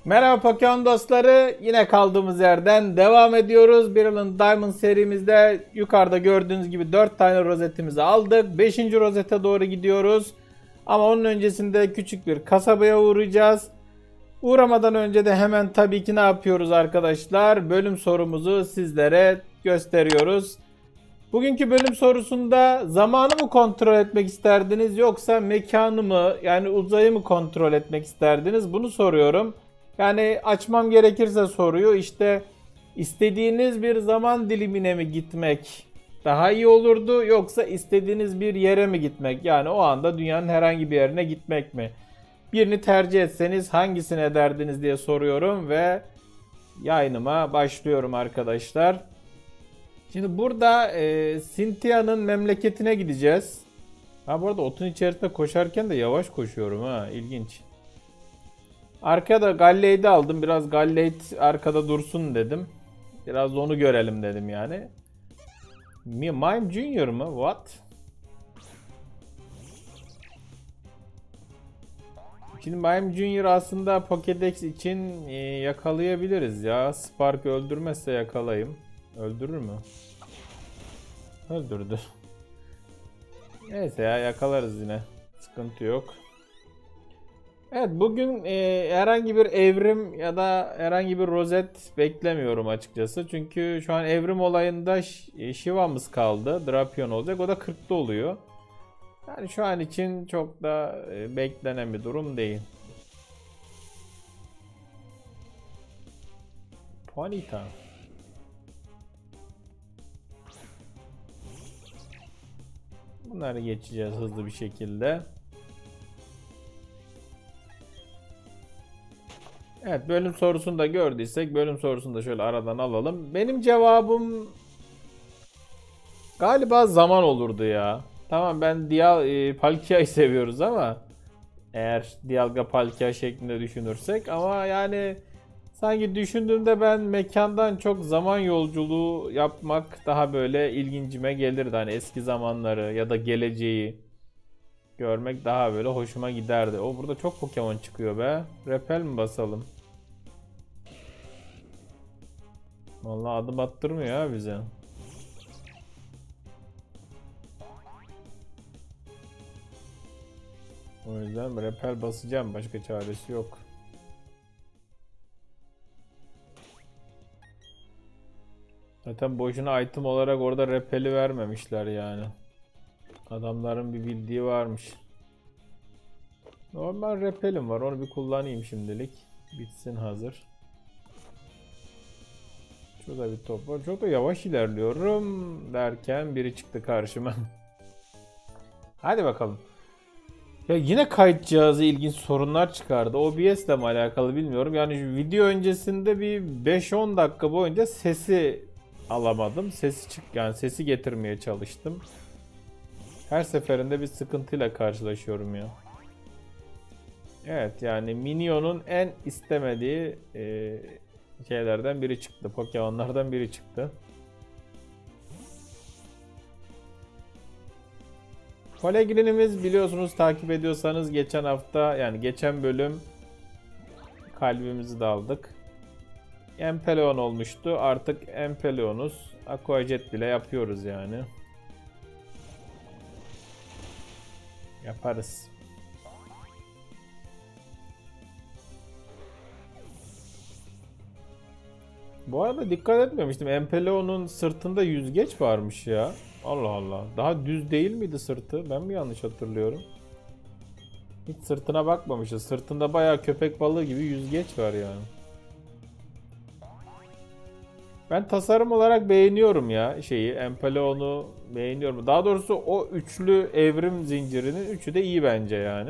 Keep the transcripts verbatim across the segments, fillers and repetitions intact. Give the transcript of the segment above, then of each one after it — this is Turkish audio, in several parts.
Merhaba Pokemon dostları, yine kaldığımız yerden devam ediyoruz. Brilliant Diamond serimizde yukarıda gördüğünüz gibi dört tane rozetimizi aldık. beşinci rozete doğru gidiyoruz. Ama onun öncesinde küçük bir kasabaya uğrayacağız. Uğramadan önce de hemen tabii ki ne yapıyoruz arkadaşlar? Bölüm sorumuzu sizlere gösteriyoruz. Bugünkü bölüm sorusunda zamanı mı kontrol etmek isterdiniz yoksa mekanı mı, yani uzayı mı kontrol etmek isterdiniz? Bunu soruyorum. Yani açmam gerekirse soruyu, işte istediğiniz bir zaman dilimine mi gitmek daha iyi olurdu yoksa istediğiniz bir yere mi gitmek? Yani o anda dünyanın herhangi bir yerine gitmek mi? Birini tercih etseniz hangisini ederdiniz diye soruyorum ve yayınıma başlıyorum arkadaşlar. Şimdi burada e, Cynthia'nın memleketine gideceğiz. Ha, bu arada otun içerisinde koşarken de yavaş koşuyorum ha, ilginç. Arkada Galleyt'i aldım. Biraz Galleyt arkada dursun dedim. Biraz onu görelim dedim yani. Mime Junior mu? What? Şimdi Mime Junior aslında Pokédex için e, yakalayabiliriz ya. Spark öldürmezse yakalayayım. Öldürür mü? Öldürdü. Neyse ya, yakalarız yine. Sıkıntı yok. Evet, bugün e, herhangi bir evrim ya da herhangi bir rozet beklemiyorum açıkçası. Çünkü şu an evrim olayında Shiva'mız kaldı. Drapion olacak. O da kırkta oluyor. Yani şu an için çok da e, beklenen bir durum değil. Ponyta. Bunları geçeceğiz hızlı bir şekilde. Evet, bölüm sorusunu da gördüysek bölüm sorusunu da şöyle aradan alalım. Benim cevabım galiba zaman olurdu ya. Tamam, ben Dial e, Palkia'yı seviyoruz ama eğer Dialga Palkia şeklinde düşünürsek, ama yani sanki düşündüğümde ben mekandan çok zaman yolculuğu yapmak daha böyle ilgincime gelirdi. Hani eski zamanları ya da geleceği görmek daha böyle hoşuma giderdi. O burada çok Pokemon çıkıyor be. Repel mi basalım? Vallahi adım attırmıyor ya bize. O yüzden repel basacağım. Başka çaresi yok. Zaten boşuna item olarak orada repeli vermemişler yani. Adamların bir bildiği varmış. Normal repelim var. Onu bir kullanayım şimdilik. Bitsin hazır. Şurada bir top var. Çok da yavaş ilerliyorum derken biri çıktı karşıma. Hadi bakalım. Ya yine kayıt cihazı ilginç sorunlar çıkardı. O B S ile mi alakalı bilmiyorum. Yani video öncesinde bir beş on dakika boyunca sesi alamadım. Sesi çık yani sesi getirmeye çalıştım. Her seferinde bir sıkıntıyla karşılaşıyorum ya. Evet, yani Minion'un en istemediği e, şeylerden biri çıktı. Pokemon'lardan biri çıktı. Colegrin'imiz, biliyorsunuz, takip ediyorsanız geçen hafta, yani geçen bölüm kalbimizi de aldık. Empeleon olmuştu. Artık Empeleon'uz. Aqua Jet bile yapıyoruz yani. Yaparız. Bu arada dikkat etmemiştim. Empeleon'un sırtında yüzgeç varmış ya. Allah Allah. Daha düz değil miydi sırtı? Ben mi yanlış hatırlıyorum? Hiç sırtına bakmamışız. Sırtında bayağı köpek balığı gibi yüzgeç var yani. Ben tasarım olarak beğeniyorum ya şeyi. Empeleon'u beğeniyorum. Daha doğrusu o üçlü evrim zincirinin üçü de iyi bence yani.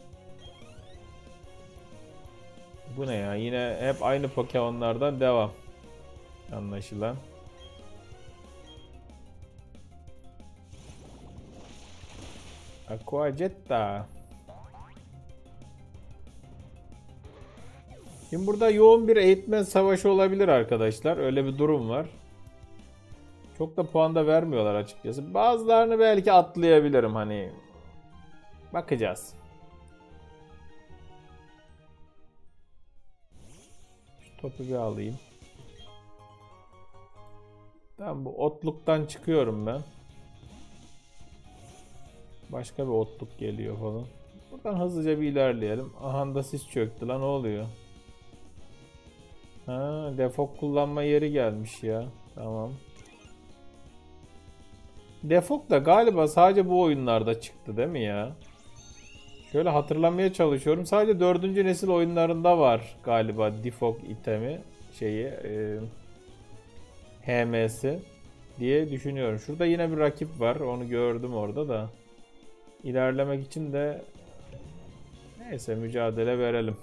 Bu ne ya? Yine hep aynı Pokemon'lardan devam. Anlaşılan. Aqua Jetta. Şimdi burada yoğun bir eğitmen savaşı olabilir arkadaşlar. Öyle bir durum var. Çok da puan da vermiyorlar açıkçası. Bazılarını belki atlayabilirim hani. Bakacağız. topu bir alayım. Tamam, bu otluktan çıkıyorum ben. Başka bir otluk geliyor falan. Buradan hızlıca bir ilerleyelim. Aha da sis çöktü lan, ne oluyor? Ha, defok kullanma yeri gelmiş ya. Tamam. Defok da galiba sadece bu oyunlarda çıktı değil mi ya? Şöyle hatırlamaya çalışıyorum. Sadece dördüncü nesil oyunlarında var galiba defok itemi şeyi e, H M'si diye düşünüyorum. Şurada yine bir rakip var. Onu gördüm orada da. İlerlemek için de neyse mücadele verelim.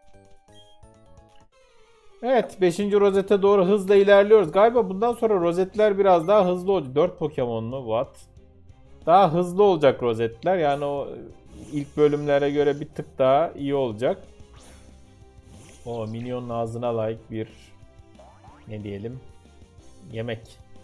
Evet, beşinci rozete doğru hızla ilerliyoruz. Galiba bundan sonra rozetler biraz daha hızlı olacak. dört Pokemon mu? What? Daha hızlı olacak rozetler. Yani o ilk bölümlere göre bir tık daha iyi olacak. O minyonun ağzına layık bir ne diyelim? Yemek.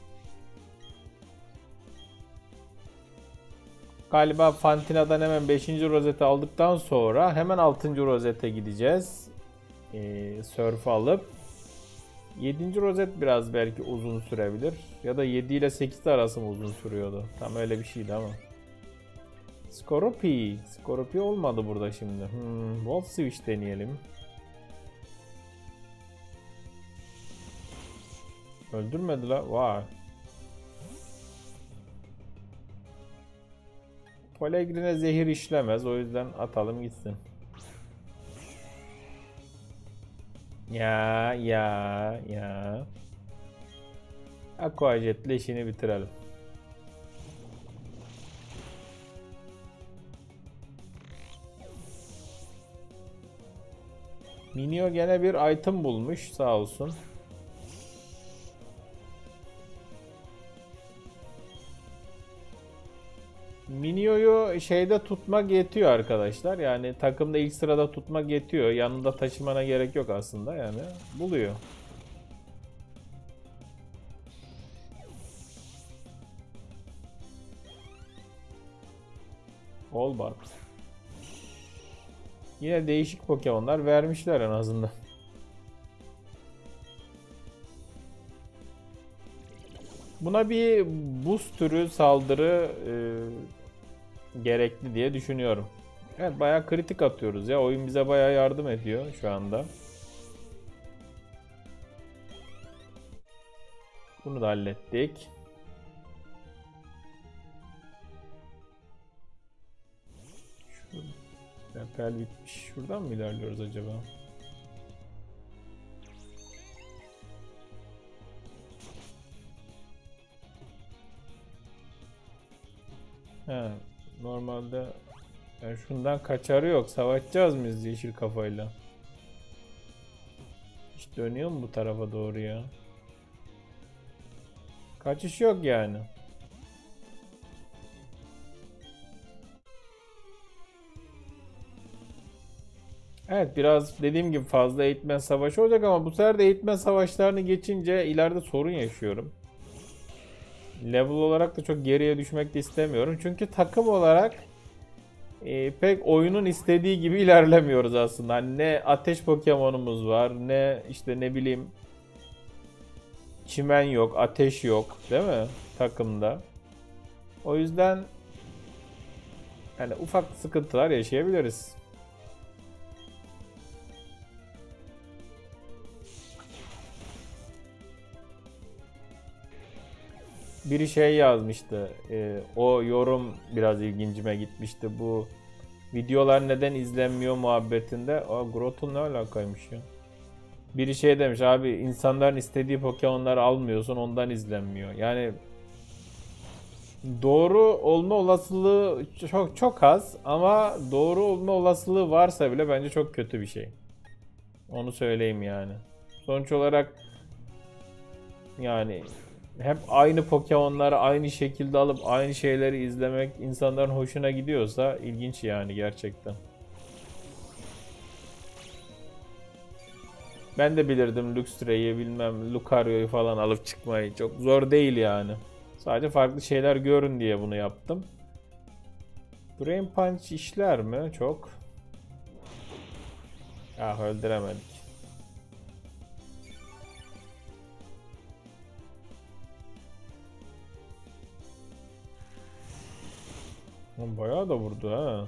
Galiba Fantina'dan hemen beşinci rozeti aldıktan sonra hemen altıncı rozete gideceğiz. Ee, Surf'ı alıp yedinci rozet biraz belki uzun sürebilir. Ya da yedi ile sekiz arası mı uzun sürüyordu? Tam öyle bir şeydi ama. Skorupi. Skorupi olmadı burada şimdi. Hmm, Volt Switch deneyelim. Öldürmedi la. Vay. Polegrin'e zehir işlemez. O yüzden atalım gitsin. Ya ya ya. Aqua Jet'le işini bitirelim. Minio gene bir item bulmuş, sağ olsun. Minio'yu şeyde tutmak yetiyor arkadaşlar. Yani takımda ilk sırada tutmak yetiyor. Yanında taşımana gerek yok aslında, yani buluyor. Olbart. Yine değişik Pokemon'lar vermişler en azından. Buna bir boost türü saldırı e, gerekli diye düşünüyorum. Evet, bayağı kritik atıyoruz ya. Oyun bize bayağı yardım ediyor şu anda. Bunu da hallettik. Repel bitmiş. Şuradan mı ilerliyoruz acaba? He, normalde yani şundan kaçarı yok. Savaşacağız mıyız yeşil kafayla? Hiç dönüyor mu bu tarafa doğru ya? Kaçış yok yani. Evet, biraz dediğim gibi fazla eğitmen savaşı olacak ama bu sefer de eğitmen savaşlarını geçince ileride sorun yaşıyorum. Level olarak da çok geriye düşmek de istemiyorum. Çünkü takım olarak e, pek oyunun istediği gibi ilerlemiyoruz aslında. Hani ne ateş Pokemon'umuz var, ne işte ne bileyim çimen yok, ateş yok, değil mi takımda? O yüzden yani ufak sıkıntılar yaşayabiliriz. Biri şey yazmıştı. E, o yorum biraz ilgincime gitmişti. Bu videolar neden izlenmiyor muhabbetinde. Aa, Grottle ne alakaymış ya? Biri şey demiş, abi insanların istediği Pokemon'ları almıyorsun, ondan izlenmiyor. Yani doğru olma olasılığı çok çok az ama doğru olma olasılığı varsa bile bence çok kötü bir şey. Onu söyleyeyim yani. Sonuç olarak yani hep aynı Pokemon'ları aynı şekilde alıp aynı şeyleri izlemek insanların hoşuna gidiyorsa ilginç yani gerçekten. Ben de bilirdim Luxray'i, bilmem Lucario'yu falan alıp çıkmayı. Çok zor değil yani. Sadece farklı şeyler görün diye bunu yaptım. Brain Punch işler mi? Çok. Ah, öldüremedik. Bayağı da vurdu ha.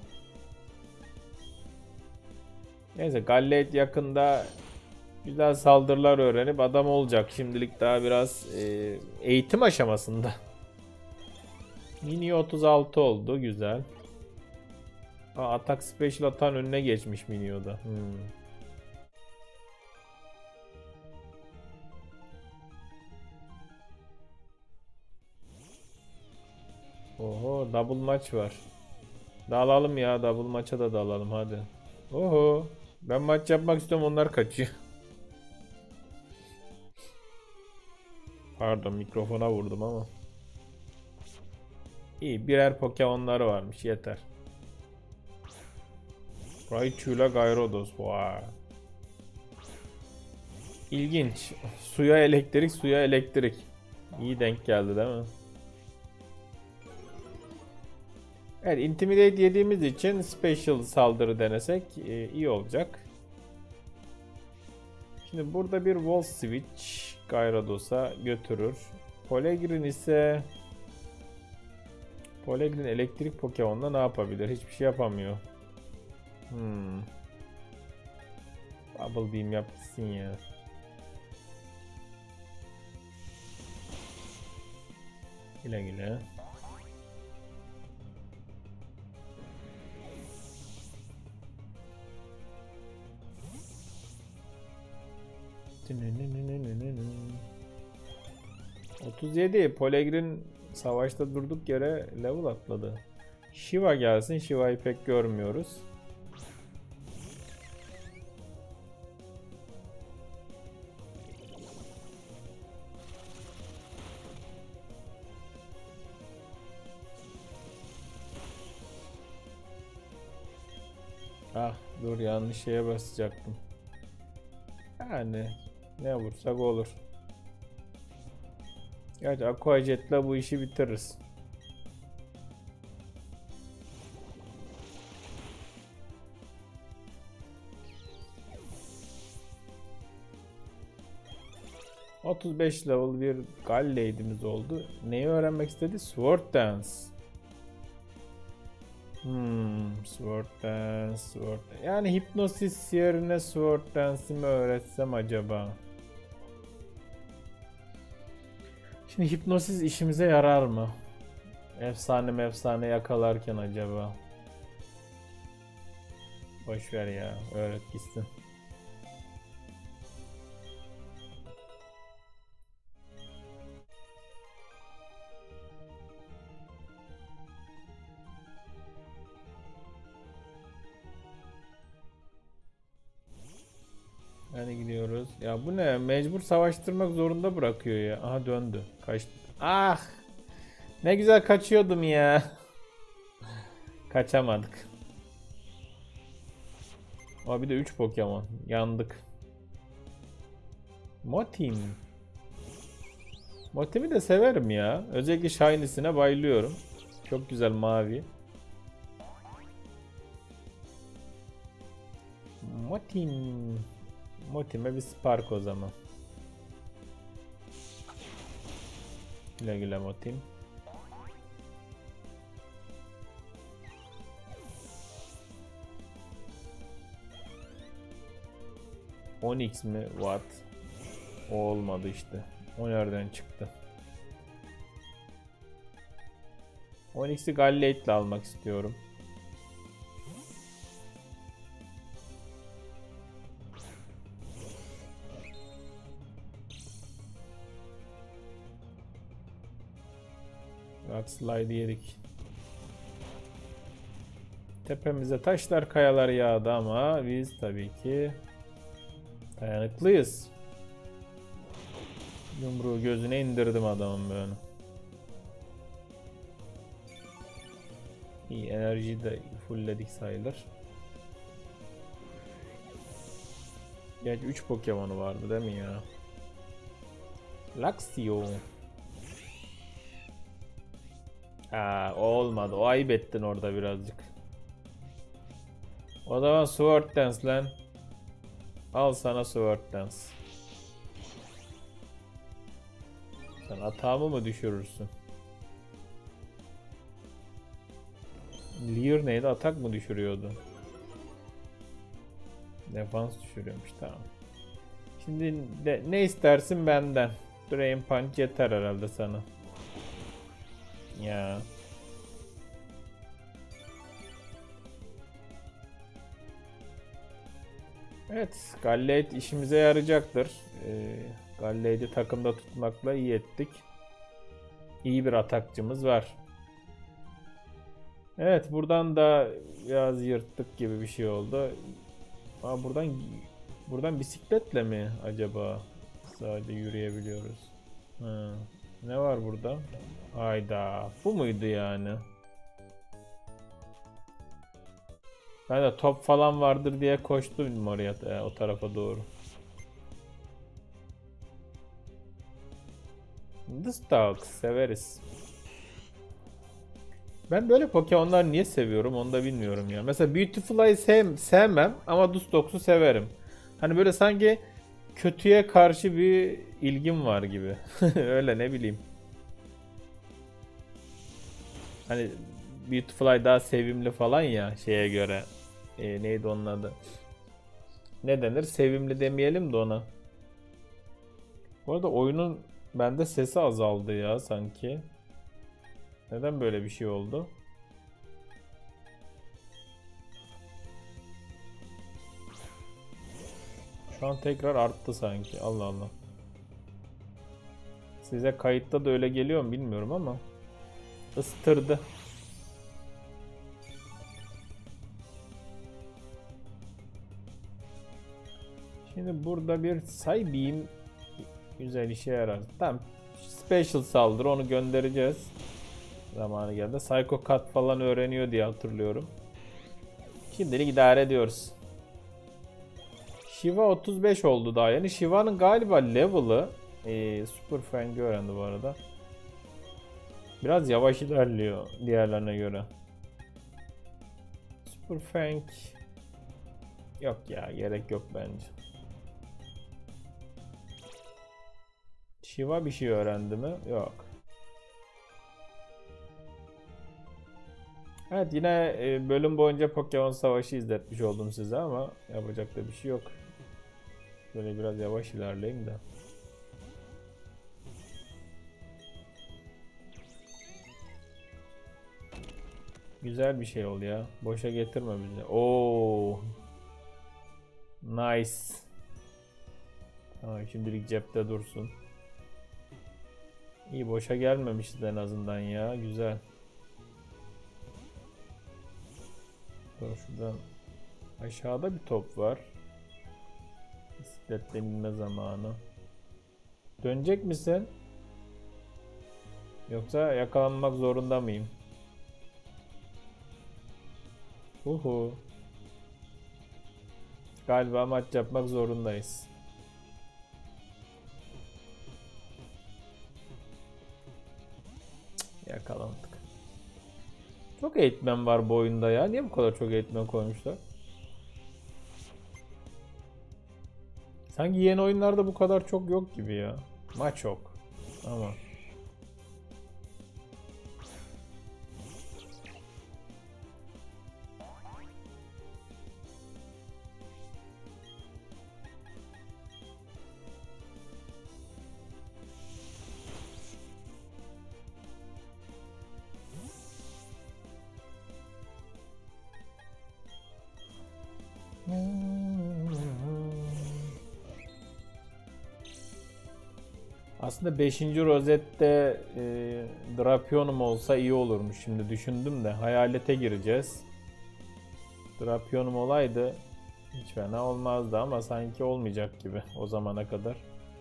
Neyse Gallade yakında güzel saldırılar öğrenip adam olacak. Şimdilik daha biraz e, eğitim aşamasında. Mini otuz altı oldu. Güzel. Aa, Attack Special atan önüne geçmiş Minio'da. Hmm. Oho, double maç var. Dalalım ya, double maça da dalalım hadi. Oho, ben maç yapmak istiyorum, onlar kaçıyor. Pardon, mikrofona vurdum ama. İyi, birer Pokemon'ları varmış, yeter. Raichu'yla Gyarados. Vay. İlginç. Suya elektrik, suya elektrik. İyi denk geldi değil mi? Evet, Intimidate yediğimiz için Special saldırı denesek e, iyi olacak. Şimdi burada bir Wall Switch Gyarados'a götürür. Polegrin ise Polegrin elektrik Pokemon'da ne yapabilir? Hiçbir şey yapamıyor. Hmm. Bubble Beam yapsın ya. Güle güle. otuz yedi. Polegrin savaşta durduk yere level atladı. Shiva gelsin. Shiva'yı pek görmüyoruz. Ah dur, yanlış şeye basacaktım. Yani ne vursak olur. Gerçi Aqua Jet'le bu işi bitiririz. otuz beş level bir Gallade'imiz oldu. Neyi öğrenmek istedi? Sword Dance. Hmm, Sword Dance, Sword Dance. Yani hipnosis yerine Sword Dance'i mi öğretsem acaba? Şimdi hipnosis işimize yarar mı? Efsane mefsane yakalarken acaba? Boş ver ya, öğret gitsin. Hadi gidiyoruz. Ya bu ne? Mecbur savaştırmak zorunda bırakıyor ya. Aha döndü. Kaçtı. Ah! Ne güzel kaçıyordum ya. Kaçamadık. Ama bir de üç Pokemon. Yandık. Motim. Motim'i de severim ya. Özellikle Shiny'sine bayılıyorum. Çok güzel mavi. Motim. Motim'e bir Spark o zaman. Güle güle Motim. Onix mi? What? O olmadı işte. O nereden çıktı? Onix'i Gallade ile almak istiyorum. Rock Slide yedik. Tepemize taşlar kayalar yağdı ama biz tabii ki dayanıklıyız. Yumruğu gözüne indirdim adamın böyle. İyi, enerjiyi de fullledik sayılır. Gerçi üç Pokemon'u vardı değil mi ya? Luxio. Aa, o olmadı. O ayıp ettin orada birazcık. O zaman Sword Dance lan. Al sana Sword Dance. Sen atağımı mı düşürürsün? Leer neydi? Atak mı düşürüyordu? Defans düşürüyormuş, tamam. Şimdi de, ne istersin benden? Drain Punch yeter herhalde sana. Ya. Evet, Gallade işimize yarayacaktır. Ee, Gallade'i takımda tutmakla iyi ettik. İyi bir atakçımız var. Evet, buradan da biraz yırttık gibi bir şey oldu. Aa, buradan buradan bisikletle mi acaba sadece yürüyebiliyoruz? Ha, ne var burada? Hayda, bu muydu yani? Ben de top falan vardır diye koştum oraya, e, o tarafa doğru. Dustox severiz. Ben böyle Pokemon'lar niye seviyorum onu da bilmiyorum ya. Mesela Beautiful'ı sev sevmem ama Dustox'u severim. Hani böyle sanki kötüye karşı bir ilgim var gibi. Öyle, ne bileyim. Hani Beautiful daha sevimli falan ya şeye göre. E, neydi onun adı? Ne denir? Sevimli demeyelim de ona. Bu arada oyunun bende sesi azaldı ya sanki. Neden böyle bir şey oldu? Şu an tekrar arttı sanki. Allah Allah. Size kayıtta da öyle geliyor mu bilmiyorum ama ıstırdı. Şimdi burada bir Psybeam güzel işe yarar. Tamam. Special saldırı, onu göndereceğiz. Zamanı geldi. Psycho Cut falan öğreniyor diye hatırlıyorum. Şimdilik idare ediyoruz. Shiva otuz beş oldu daha yani. Shiva'nın galiba level'ı ee, Super Fang'i öğrendi bu arada. Biraz yavaş ilerliyor diğerlerine göre. Super Fang yok ya, gerek yok bence. Shiva bir şey öğrendi mi? Yok. Evet, yine bölüm boyunca Pokemon Savaşı izletmiş oldum size ama yapacak da bir şey yok. Böyle biraz yavaş ilerleyeyim de. Güzel bir şey oldu ya. Boşa getirme bizi. Oo. Nice. Tamam, şimdilik cepte dursun. İyi, boşa gelmemişiz en azından ya. Güzel. Dur, şuradan aşağıda bir top var. Bisikletle inme zamanı. Dönecek misin? Yoksa yakalanmak zorunda mıyım? Uhu. Galiba maç yapmak zorundayız. Cık, yakalandık. Çok eğitmen var bu oyunda ya. Niye bu kadar çok eğitmen koymuşlar? Sanki yeni oyunlarda bu kadar çok yok gibi ya. Maç çok. Ama. Aslında beşinci rozette e, Drapionium olsa iyi olurmuş. Şimdi düşündüm de hayalete gireceğiz. Drapionium olaydı hiç fena olmazdı ama sanki olmayacak gibi o zamana kadar.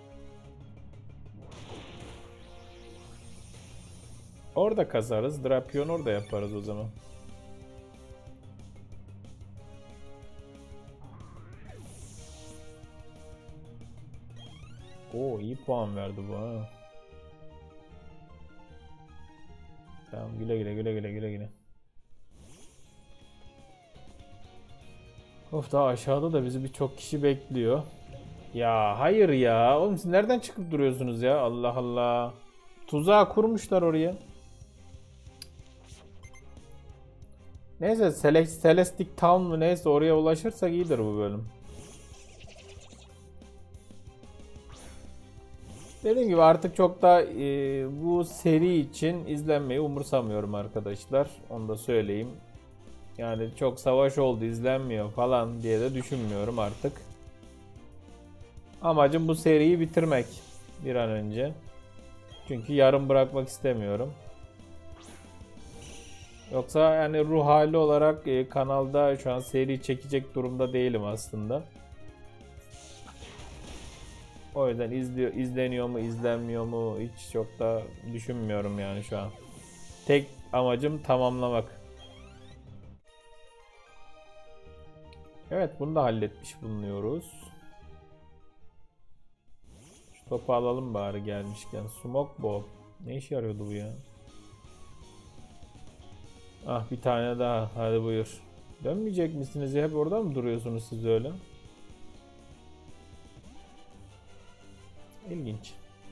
Orada kazarız. Drapion orada yaparız o zaman. Oo, iyi puan verdi bu ha. Tamam, güle güle güle güle güle güle. Of, daha aşağıda da bizi birçok kişi bekliyor. Ya hayır ya. Oğlum siz nereden çıkıp duruyorsunuz ya? Allah Allah. Tuzağı kurmuşlar oraya. Neyse Celest Celestic Town mu neyse oraya ulaşırsak iyidir bu bölüm. Dediğim gibi artık çok da e, bu seri için izlenmeyi umursamıyorum arkadaşlar. Onu da söyleyeyim. Yani çok savaş oldu izlenmiyor falan diye de düşünmüyorum artık. Amacım bu seriyi bitirmek bir an önce. Çünkü yarım bırakmak istemiyorum. Yoksa yani ruh hali olarak e, kanalda şu an seri çekecek durumda değilim aslında. O yüzden izliyor, izleniyor mu izlenmiyor mu hiç çok da düşünmüyorum yani şu an. Tek amacım tamamlamak. Evet bunu da halletmiş bulunuyoruz. Şu topu alalım bari gelmişken. Smoke Bomb. Ne işe yarıyordu bu ya? Ah bir tane daha. Hadi buyur. Dönmeyecek misiniz? Hep orada mı duruyorsunuz siz öyle? İlginç.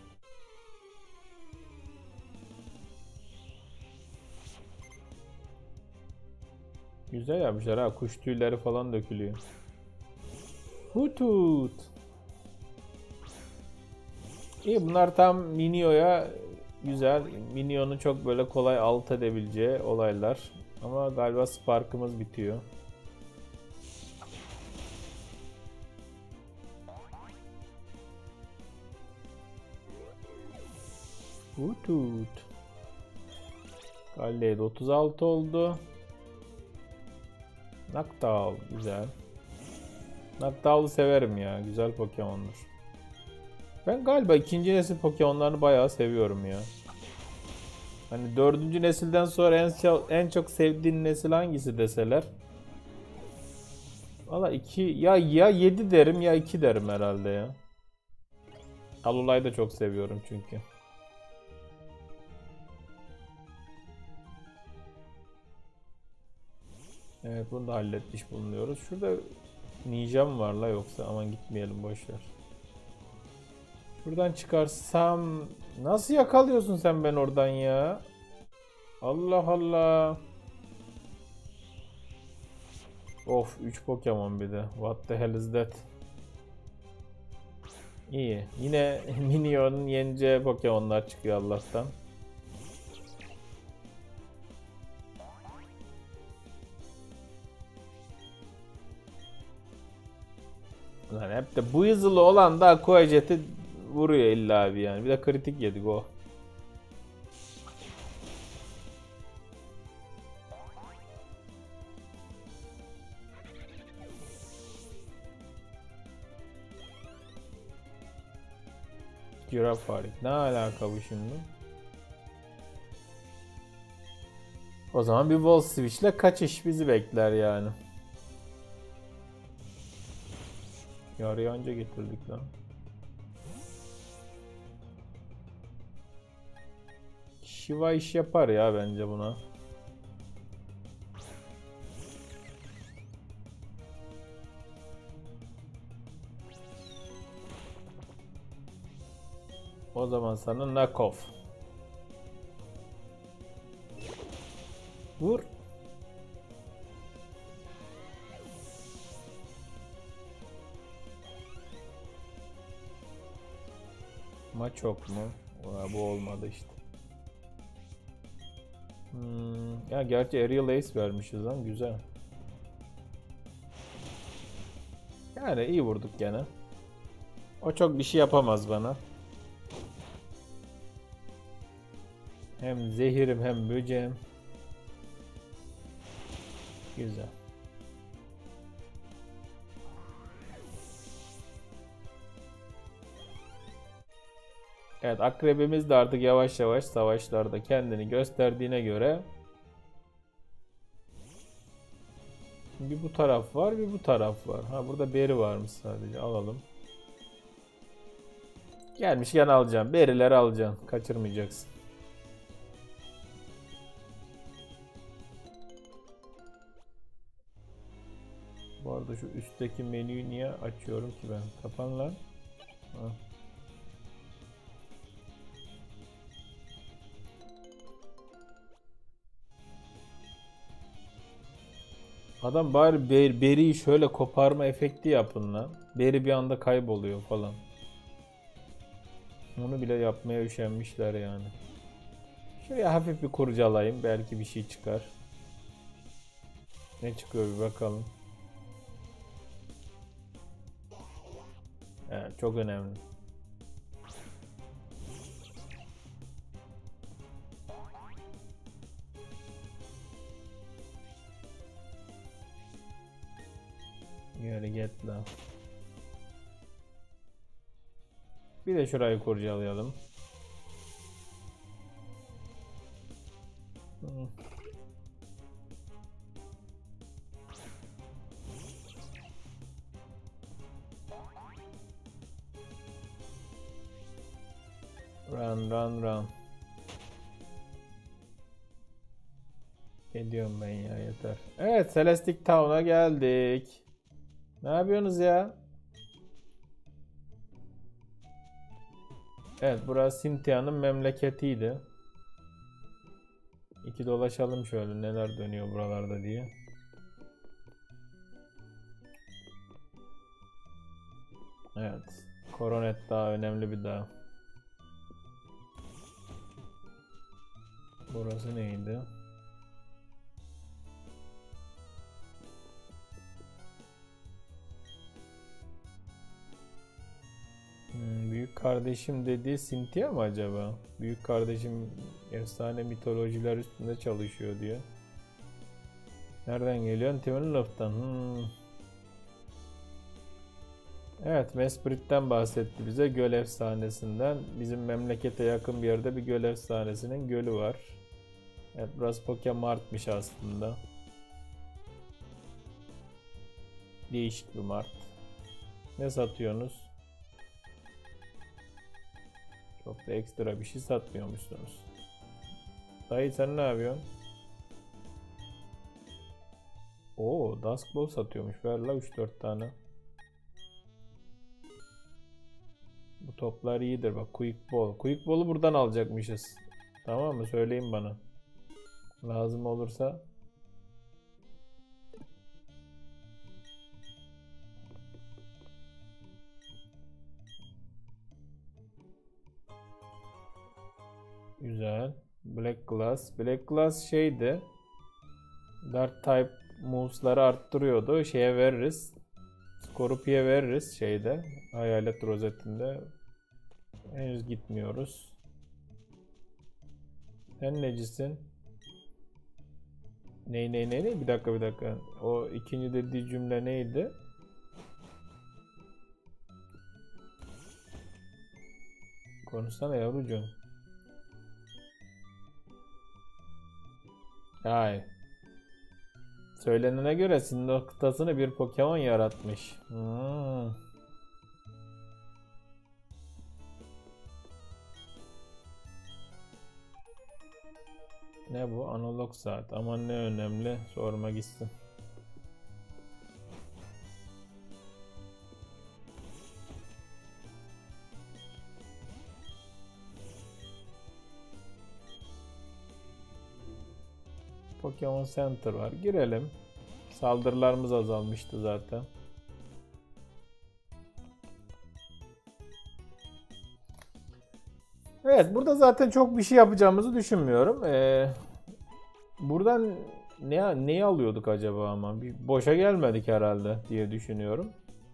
Güzel yapmışlar ha. Kuş tüyleri falan dökülüyor. Hutut. İyi bunlar tam Minio'ya güzel. Minion'u çok böyle kolay alt edebileceği olaylar. Ama galiba Spark'ımız bitiyor. Hutut. Galleydi otuz altı oldu. Noctowl güzel. Noctowl'u severim ya. Güzel Pokemon'dur. Ben galiba ikinci nesil Pokemon'larını bayağı seviyorum ya. Hani dördüncü nesilden sonra en çok, en çok sevdiğin nesil hangisi deseler. Valla iki ya ya yedi derim ya iki derim herhalde ya. Alolay'ı da çok seviyorum çünkü. Evet bunu da halletmiş bulunuyoruz. Şurada ninja mı var la yoksa aman gitmeyelim boşver. Şuradan çıkarsam nasıl yakalıyorsun sen ben oradan ya? Allah Allah. Of üç Pokemon bir de. What the hell is that? İyi. Yine Minion'un yeneceği Pokemon'lar çıkıyor Allah'tan. Lan hep de bu hızlı olan da Aqua Jet'i vuruyor illa abi yani. Bir de kritik yedik o. Girafarik. Ne alaka bu şimdi? O zaman bir Volt Switch'le kaçış bizi bekler yani. Yarıya anca getirdik lan. Shiva iş yapar ya bence buna. O zaman sana knock-off. Vur. Maç çok mu? Aa, bu olmadı işte. Hmm, ya gerçi Aerial Ace vermişiz lan güzel. Yani iyi vurduk gene. O çok bir şey yapamaz bana. Hem zehirim hem böceğim. Güzel. Evet akrebimiz de artık yavaş yavaş savaşlarda kendini gösterdiğine göre bir bu taraf var bir bu taraf var. Ha burada beri varmış sadece alalım. Gelmişken alacağım. Berileri alacaksın. Kaçırmayacaksın. Bu arada şu üstteki menüyü niye açıyorum ki ben? Kapan lan. Ha. Adam bari ber, beriyi şöyle koparma efekti yapın lan. Beri bir anda kayboluyor falan. Onu bile yapmaya üşenmişler yani. Şuraya hafif bir kurcalayayım. Belki bir şey çıkar. Ne çıkıyor bir bakalım. Evet, çok önemli. Yürü git lan. Bir de şurayı kurcalayalım. Hmm. Run run run. Ne diyorum ben ya, yeter. Evet, Celestic Town'a geldik. Ne yapıyorsunuz ya? Evet, burası Cynthia'nın memleketiydi. İki dolaşalım şöyle neler dönüyor buralarda diye. Evet, Coronet daha önemli bir dağ. Burası neydi? Hmm, büyük kardeşim dediği Cynthia mı acaba? Büyük kardeşim efsane mitolojiler üstünde çalışıyor diyor. Nereden geliyor? Timonlov'tan. Hmm. Evet, Mesprit'ten bahsetti bize, göl efsanesinden. Bizim memlekete yakın bir yerde bir göl efsanesinin gölü var. Evet, burası Pokemart'mış aslında. Değişik bir mart. Ne satıyorsunuz? Çok da ekstra bir şey satmıyormuşsunuz. Dayı sen ne yapıyorsun? Oo, Dusk Ball satıyormuş. Ver la üç dört tane. Bu toplar iyidir bak. Quick Ball. Quick Ball'u buradan alacakmışız. Tamam mı? Söyleyin bana. Lazım olursa. Güzel. Black Glass. Black Glass şeydi. Dark type moves'ları arttırıyordu. Şeye veririz. Scorpion'a veririz şeyde. Hayalet rozetinde. Henüz gitmiyoruz. Sen necisin? Ney ney ney ney? Bir dakika bir dakika. O ikinci dediği cümle neydi? Konuşsana yavrucuğum. Hayır. Söylenene göre Sinnoh noktasını bir Pokemon yaratmış. Hmm. Ne bu? Analog saat. Aman ne önemli. Sorma gitsin. Pokemon Center var. Girelim. Saldırılarımız azalmıştı zaten. Evet, burada zaten çok bir şey yapacağımızı düşünmüyorum. Ee, buradan ne neyi alıyorduk acaba ama? Bir boşa gelmedik herhalde diye düşünüyorum.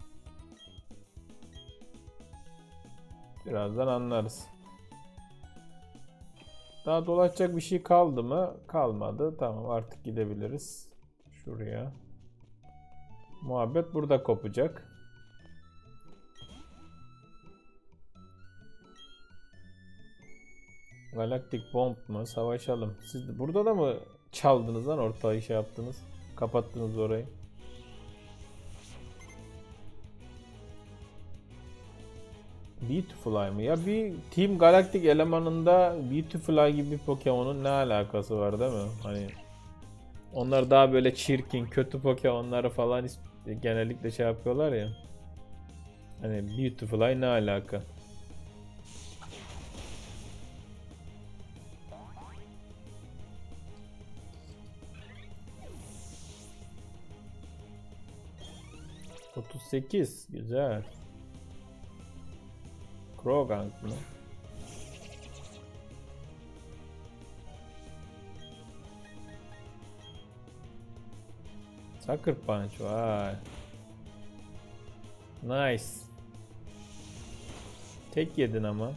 Birazdan anlarız. Daha dolaşacak bir şey kaldı mı? Kalmadı. Tamam, artık gidebiliriz. Şuraya. Muhabbet burada kopacak. Galaktik Bomb mu? Savaşalım. Siz de burada da mı çaldınız lan, ortayı şey yaptınız? Kapattınız orayı. Beautifly mı? Ya bir Team Galactic elemanında Beautifly gibi bir Pokemon'un ne alakası var değil mi? Hani onlar daha böyle çirkin, kötü Pokemon'ları falan genellikle şey yapıyorlar ya. Hani Beautifly ne alaka? otuz sekiz. Güzel. Krogan mı? Sucker Punch var. Nice. Tek yedin ama.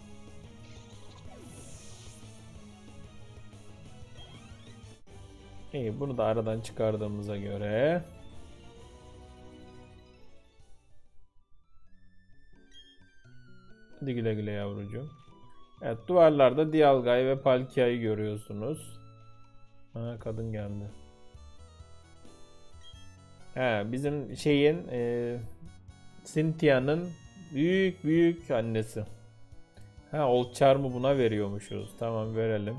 İyi, bunu da aradan çıkardığımıza göre. Hadi güle güle yavrucuğum. Evet, duvarlarda Dialga'yı ve Palkia'yı görüyorsunuz. Ha, kadın geldi. He, bizim şeyin e, Cynthia'nın büyük büyük annesi. Ha, Old Charm'ı buna veriyormuşuz. Tamam, verelim.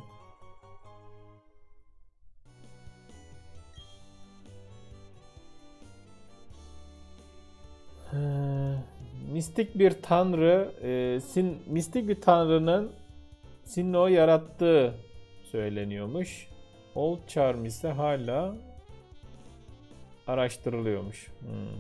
Mistik bir tanrı, e, sin, mistik bir tanrının Sinnoh'u yarattığı söyleniyormuş. Old Charm ise hala araştırılıyormuş. Hmm.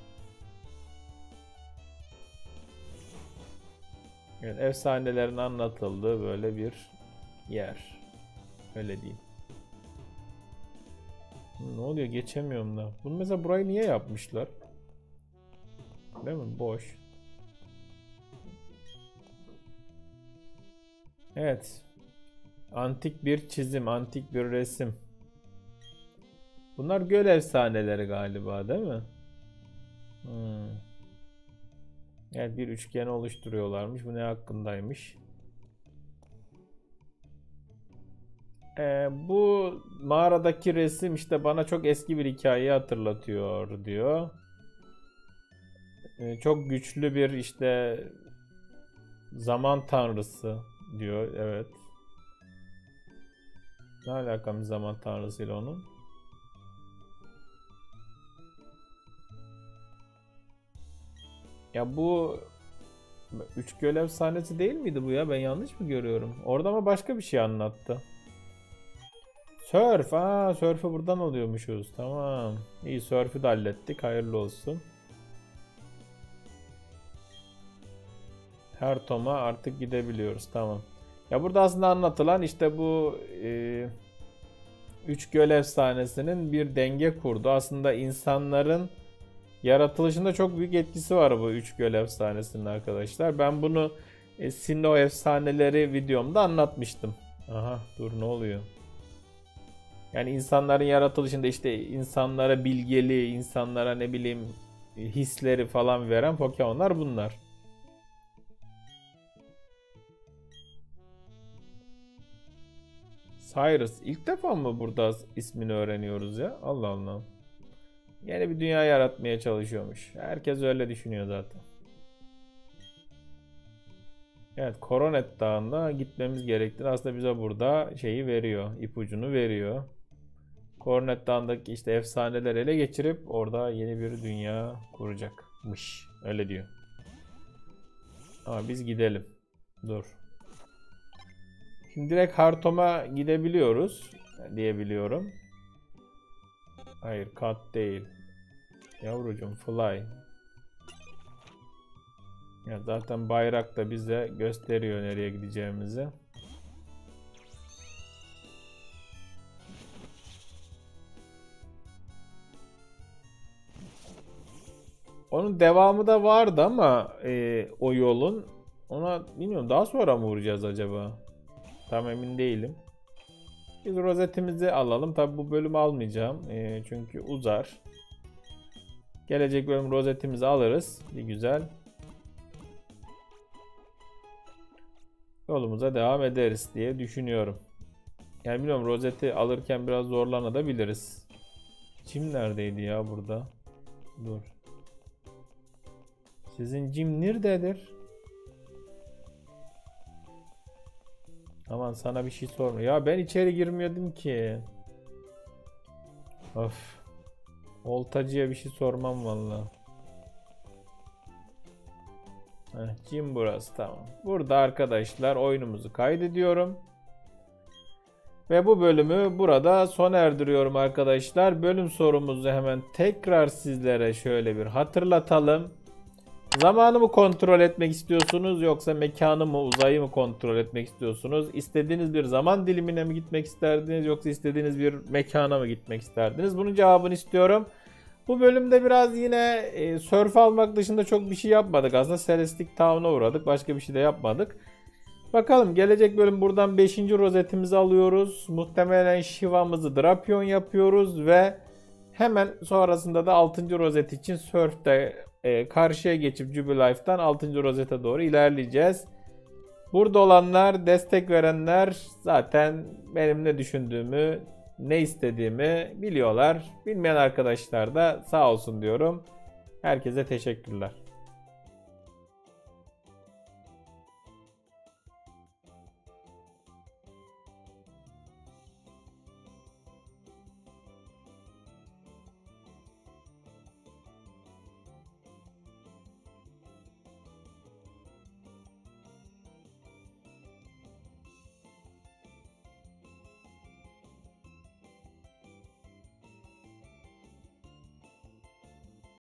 Evet, efsanelerin anlatıldığı böyle bir yer. Öyle diyeyim. Ne oluyor? Geçemiyorum da. Bunu mesela burayı niye yapmışlar? Değil mi? Boş. Evet. Antik bir çizim, antik bir resim. Bunlar göl efsaneleri galiba, değil mi? Hmm. Evet, bir üçgen oluşturuyorlarmış. Bu ne hakkındaymış? Ee, bu mağaradaki resim işte bana çok eski bir hikayeyi hatırlatıyor diyor. Ee, çok güçlü bir işte zaman tanrısı diyor. Evet. Ne alakam zaman tanrısıyla onun? Ya bu üç göl efsanesi değil miydi bu ya? Ben yanlış mı görüyorum? Orada ama başka bir şey anlattı. Surf. Aa, surf'ü buradan alıyormuşuz. Tamam. İyi, surf'ü de hallettik. Hayırlı olsun. Her Tom'a artık gidebiliyoruz. Tamam. Ya burada aslında anlatılan işte bu e, üç göl efsanesinin bir denge kurdu. Aslında insanların yaratılışında çok büyük etkisi var bu üç göl efsanesinin arkadaşlar. Ben bunu e, Sinnoh efsaneleri videomda anlatmıştım. Aha, dur, ne oluyor? Yani insanların yaratılışında işte insanlara bilgeli, insanlara ne bileyim hisleri falan veren Pokemon'lar bunlar. Cyrus. İlk defa mı burada ismini öğreniyoruz ya? Allah Allah. Yeni bir dünya yaratmaya çalışıyormuş. Herkes öyle düşünüyor zaten. Evet, Koronet Dağı'nda gitmemiz gerektiğini aslında bize burada şeyi veriyor. İpucunu veriyor. Koronet Dağı'ndaki işte efsaneleri ele geçirip orada yeni bir dünya kuracakmış. Öyle diyor. Ama biz gidelim. Dur. Şimdi direkt Hartom'a gidebiliyoruz diyebiliyorum. Hayır, kat değil. Yavrucuğum, fly. Ya zaten bayrak da bize gösteriyor nereye gideceğimizi. Onun devamı da vardı ama e, o yolun. Ona bilmiyorum, daha sonra mı vuracağız acaba? Tam emin değilim. Biz rozetimizi alalım. Tabi bu bölümü almayacağım. E, çünkü uzar. Gelecek bölüm rozetimizi alırız. Bir güzel. Yolumuza devam ederiz diye düşünüyorum. Yani bilmiyorum, rozeti alırken biraz zorlanabiliriz. Jim neredeydi ya burada? Dur. Sizin Jim nerededir? Aman, sana bir şey sorma. Ya ben içeri girmiyordum ki. Of. Oltacıya bir şey sormam valla. Jim burası, tamam. Burada arkadaşlar oyunumuzu kaydediyorum. Ve bu bölümü burada sona erdiriyorum arkadaşlar. Bölüm sorumuzu hemen tekrar sizlere şöyle bir hatırlatalım. Zamanı mı kontrol etmek istiyorsunuz yoksa mekanı mı, uzayı mı kontrol etmek istiyorsunuz? İstediğiniz bir zaman dilimine mi gitmek isterdiniz yoksa istediğiniz bir mekana mı gitmek isterdiniz? Bunun cevabını istiyorum. Bu bölümde biraz yine e, surf almak dışında çok bir şey yapmadık aslında. Celestic Town'a uğradık. Başka bir şey de yapmadık. Bakalım gelecek bölüm buradan beşinci rozetimizi alıyoruz. Muhtemelen Shiva'mızı Drapion yapıyoruz ve hemen sonrasında da altıncı rozet için surf'te e, karşıya geçip Jubilife'dan altıncı rozete doğru ilerleyeceğiz. Burada olanlar, destek verenler zaten benim ne düşündüğümü, ne istediğimi biliyorlar. Bilmeyen arkadaşlar da sağ olsun diyorum. Herkese teşekkürler.